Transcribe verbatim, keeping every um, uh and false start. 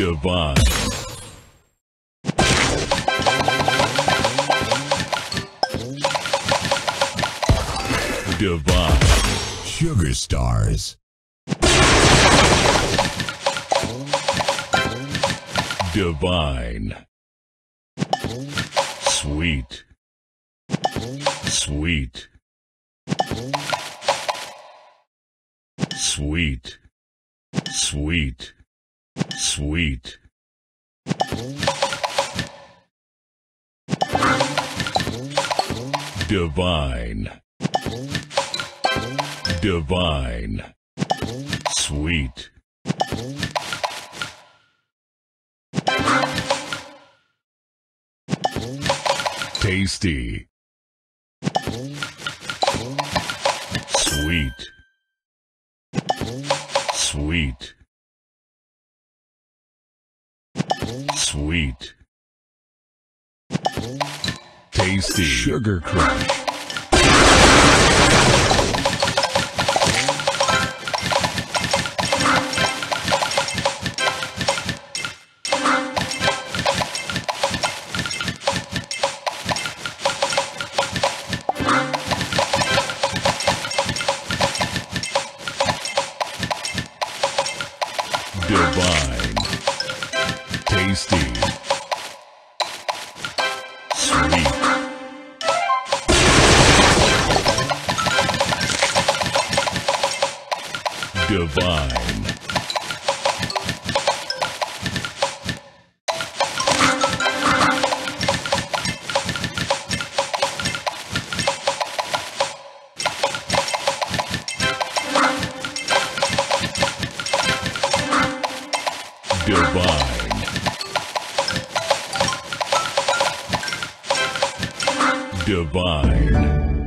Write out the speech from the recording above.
Divine. Divine. Sugar stars. Divine. Sweet. Sweet. Sweet. Sweet. Sweet. Divine. Divine. Sweet. Tasty. Sweet. Sweet. Sweet. Tasty. Sugar Crush. Divine. Tasty. Sweet. Divine. Divine. Divine.